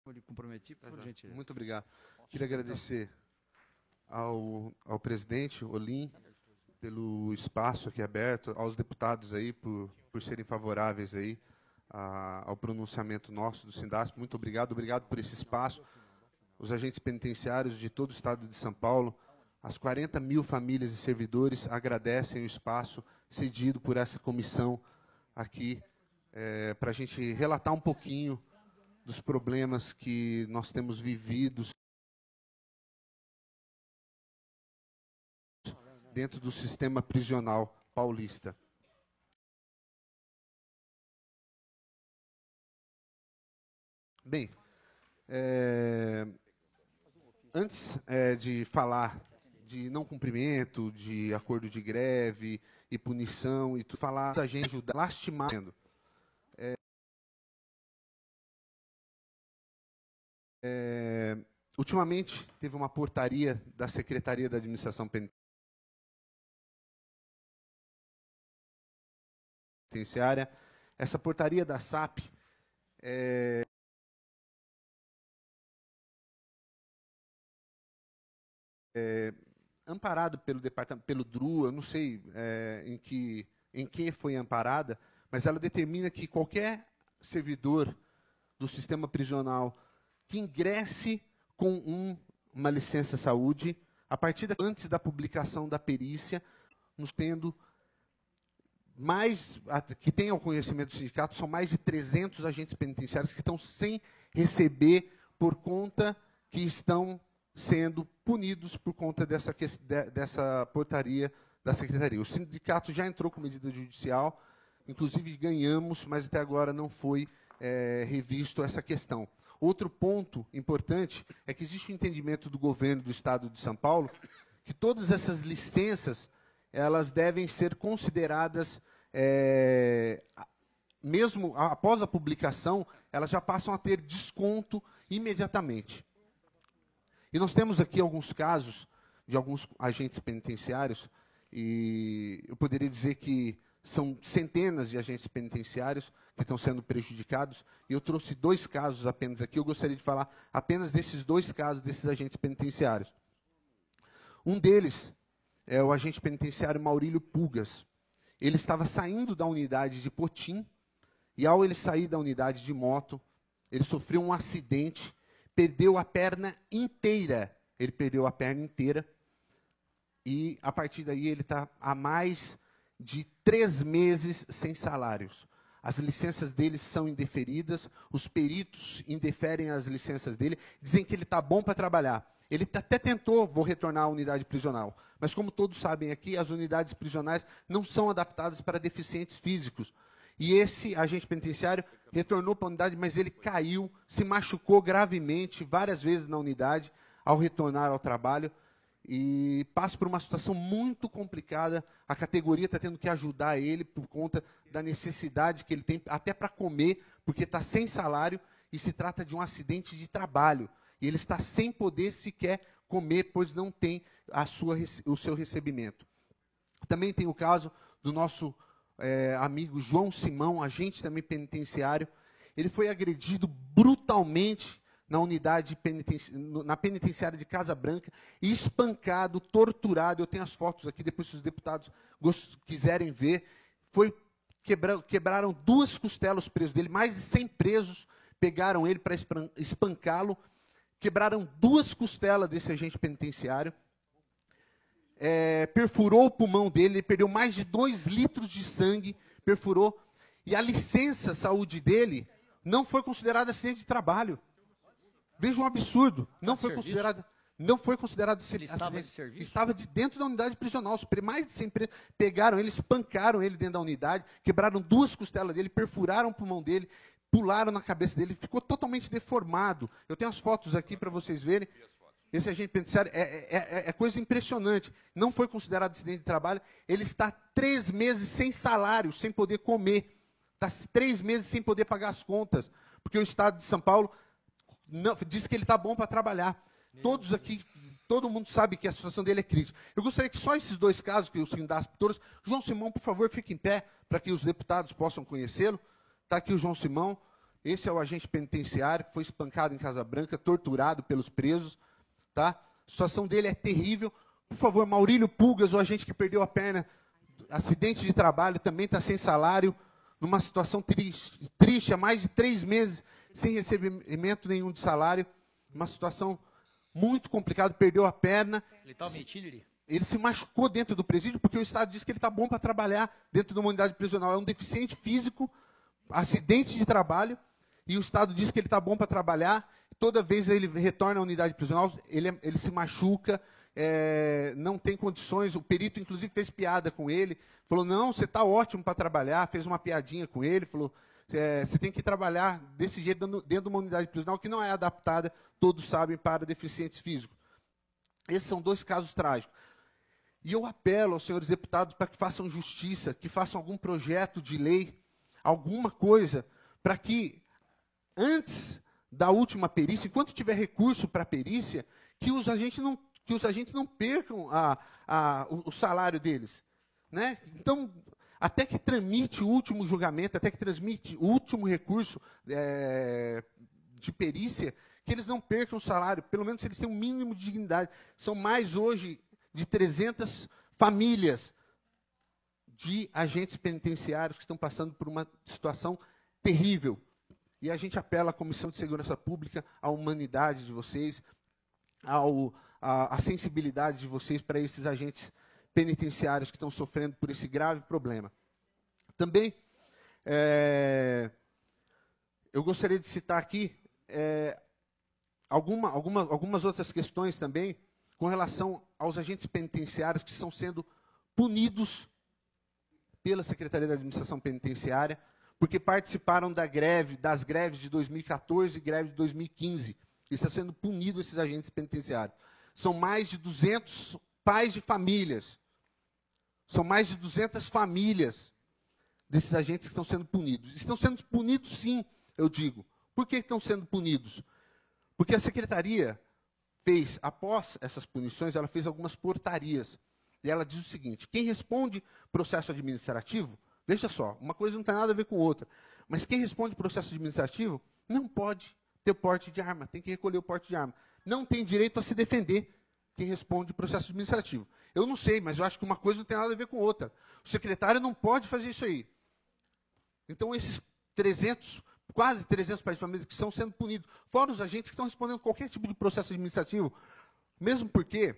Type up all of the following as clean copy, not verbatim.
Me comprometi, por gentileza. Muito obrigado. Queria agradecer ao presidente Olim pelo espaço aqui aberto, aos deputados aí por serem favoráveis aí ao pronunciamento nosso do Sindasp. Muito obrigado, obrigado por esse espaço. Os agentes penitenciários de todo o estado de São Paulo, as 40 mil famílias e servidores agradecem o espaço cedido por essa comissão aqui, para a gente relatar um pouquinho dos problemas que nós temos vivido dentro do sistema prisional paulista. Bem, antes de falar de não cumprimento, de acordo de greve e punição, e tu falar a gente ajudar, lastimando. Ultimamente, teve uma portaria da Secretaria da Administração Penitenciária. Essa portaria da SAP amparado pelo departamento, pelo DRU, eu não sei em que foi amparada, mas ela determina que qualquer servidor do sistema prisional que ingresse com uma licença saúde, a partir antes da publicação da perícia, nos tendo que tenham conhecimento do sindicato, são mais de 300 agentes penitenciários que estão sem receber por conta que estão sendo punidos por conta dessa portaria da Secretaria. O sindicato já entrou com medida judicial, inclusive ganhamos, mas até agora não foi revisto essa questão. Outro ponto importante é que existe um entendimento do governo do Estado de São Paulo que todas essas licenças elas devem ser consideradas, mesmo após a publicação, elas já passam a ter desconto imediatamente. E nós temos aqui alguns casos de alguns agentes penitenciários, e eu poderia dizer que são centenas de agentes penitenciários que estão sendo prejudicados, e eu trouxe 2 casos apenas aqui, eu gostaria de falar apenas desses 2 casos desses agentes penitenciários. Um deles é o agente penitenciário Maurílio Pugas. Ele estava saindo da unidade de Potim, e ao ele sair da unidade de moto, ele sofreu um acidente, perdeu a perna inteira. Ele perdeu a perna inteira, e a partir daí ele está há mais de 3 meses sem salários. As licenças dele são indeferidas, os peritos indeferem as licenças dele, dizem que ele está bom para trabalhar. Ele até tentou, vou retornar à unidade prisional, mas como todos sabem aqui, as unidades prisionais não são adaptadas para deficientes físicos. E esse agente penitenciário retornou para a unidade, mas ele caiu, se machucou gravemente várias vezes na unidade ao retornar ao trabalho, e passa por uma situação muito complicada. A categoria está tendo que ajudar ele por conta da necessidade que ele tem até para comer, porque está sem salário e se trata de um acidente de trabalho. E ele está sem poder sequer comer, pois não tem o seu recebimento. Também tem o caso do nosso amigo João Simão, agente também penitenciário. Ele foi agredido brutalmente na unidade na penitenciária de Casa Branca, e espancado, torturado. Eu tenho as fotos aqui, depois se os deputados quiserem ver. Quebraram 2 costelas presos dele, mais de 100 presos pegaram ele para espancá-lo. Quebraram 2 costelas desse agente penitenciário. Perfurou o pulmão dele, ele perdeu mais de 2 litros de sangue, perfurou. E a licença saúde dele não foi considerada acidente de trabalho. Veja um absurdo. Não foi considerado Ele estava de serviço? Estava dentro da unidade prisional. Mais de 100 presos pegaram ele, espancaram ele dentro da unidade, quebraram 2 costelas dele, perfuraram o pulmão dele, pularam na cabeça dele, ficou totalmente deformado. Eu tenho as fotos aqui para vocês verem. Esse agente penitenciário é coisa impressionante. Não foi considerado acidente de trabalho. Ele está 3 meses sem salário, sem poder comer. Está 3 meses sem poder pagar as contas, porque o Estado de São Paulo diz que ele está bom para trabalhar. Todos aqui, todo mundo sabe que a situação dele é crítica. Eu gostaria que só esses 2 casos que o Sindasp trouxe. João Simão, por favor, fique em pé, para que os deputados possam conhecê-lo. Está aqui o João Simão. Esse é o agente penitenciário que foi espancado em Casa Branca, torturado pelos presos. Tá? A situação dele é terrível. Por favor, Maurílio Pulgas, o agente que perdeu a perna, acidente de trabalho, também está sem salário, numa situação triste, há mais de 3 meses, sem recebimento nenhum de salário. Uma situação muito complicada, perdeu a perna. Ele está omitido, Ele se machucou dentro do presídio porque o Estado disse que ele está bom para trabalhar dentro de uma unidade prisional. É um deficiente físico, acidente de trabalho, e o Estado diz que ele está bom para trabalhar. Toda vez ele retorna à unidade prisional, ele se machuca, não tem condições. O perito, inclusive, fez piada com ele. Falou, não, você está ótimo para trabalhar. Fez uma piadinha com ele. Falou, você tem que trabalhar desse jeito dentro de uma unidade prisional que não é adaptada, todos sabem, para deficientes físicos. Esses são 2 casos trágicos. E eu apelo aos senhores deputados para que façam justiça, que façam algum projeto de lei, alguma coisa, para que, antes da última perícia, enquanto tiver recurso para a perícia, que os agentes não percam o salário deles. Né? Então, até que tramite o último julgamento, até que transmite o último recurso de perícia, que eles não percam o salário, pelo menos eles têm um mínimo de dignidade. São mais hoje de 300 famílias de agentes penitenciários que estão passando por uma situação terrível. E a gente apela à Comissão de Segurança Pública, à humanidade de vocês, à sensibilidade de vocês para esses agentes penitenciários que estão sofrendo por esse grave problema. Também, eu gostaria de citar aqui algumas outras questões também, com relação aos agentes penitenciários que estão sendo punidos pela Secretaria da Administração Penitenciária, porque participaram das greves de 2014 e greve de 2015. E está sendo punido esses agentes penitenciários. São mais de 200 pais de famílias. São mais de 200 famílias desses agentes que estão sendo punidos. Estão sendo punidos, sim, eu digo. Por que estão sendo punidos? Porque a Secretaria fez, após essas punições, ela fez algumas portarias. E ela diz o seguinte: quem responde processo administrativo, veja só, uma coisa não tem nada a ver com outra, mas quem responde processo administrativo não pode ter porte de arma, tem que recolher o porte de arma. Não tem direito a se defender quem responde processo administrativo. Eu não sei, mas eu acho que uma coisa não tem nada a ver com outra. O secretário não pode fazer isso aí. Então, esses quase 300 pais de família que estão sendo punidos, fora os agentes que estão respondendo qualquer tipo de processo administrativo, mesmo porque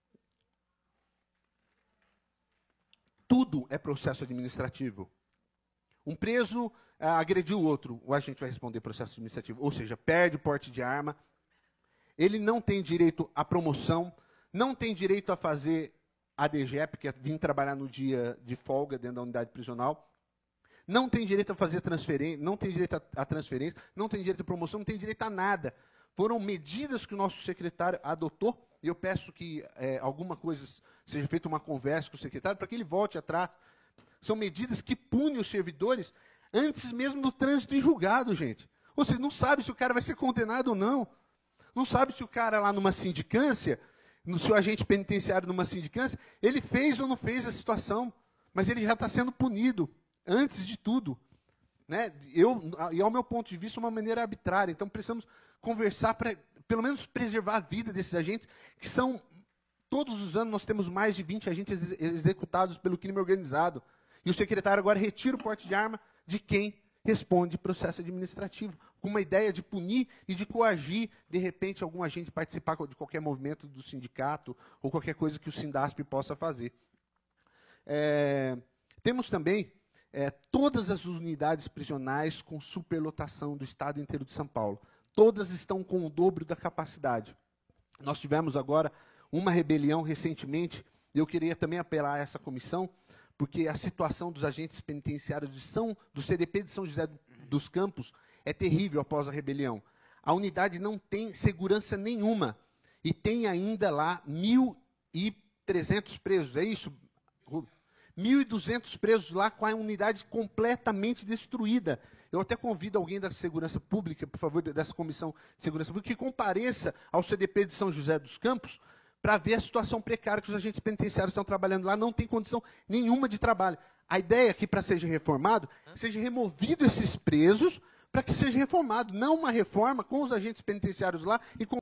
tudo é processo administrativo. Um preso agrediu o outro, o agente vai responder processo administrativo, ou seja, perde o porte de arma, ele não tem direito à promoção, não tem direito a fazer ADGEP, que é vir trabalhar no dia de folga dentro da unidade prisional, não tem direito a fazer transferência, não tem direito a transferência, não tem direito a promoção, não tem direito a nada. Foram medidas que o nosso secretário adotou, e eu peço que alguma coisa seja feita, uma conversa com o secretário, para que ele volte atrás. São medidas que punem os servidores antes mesmo do trânsito em julgado, gente. Você não sabe se o cara vai ser condenado ou não. Não sabe se o cara lá numa sindicância, no seu agente penitenciário numa sindicância, ele fez ou não fez a situação, mas ele já está sendo punido. Antes de tudo, né? E ao meu ponto de vista, uma maneira arbitrária. Então, precisamos conversar para, pelo menos, preservar a vida desses agentes, que são, todos os anos, nós temos mais de 20 agentes executados pelo crime organizado. E o secretário agora retira o porte de arma de quem responde processo administrativo, com uma ideia de punir e de coagir, de repente, algum agente participar de qualquer movimento do sindicato, ou qualquer coisa que o Sindasp possa fazer. Temos também todas as unidades prisionais com superlotação do estado inteiro de São Paulo. Todas estão com o dobro da capacidade. Nós tivemos agora uma rebelião recentemente, e eu queria também apelar a essa comissão, porque a situação dos agentes penitenciários do CDP de São José dos Campos é terrível após a rebelião. A unidade não tem segurança nenhuma, e tem ainda lá 1.300 presos, é isso, Rubens? 1.200 presos lá com a unidade completamente destruída. Eu até convido alguém da Segurança Pública, por favor, dessa Comissão de Segurança Pública, que compareça ao CDP de São José dos Campos para ver a situação precária que os agentes penitenciários estão trabalhando lá. Não tem condição nenhuma de trabalho. A ideia é que, para seja reformado, seja removido esses presos para que seja reformado. Não uma reforma com os agentes penitenciários lá e com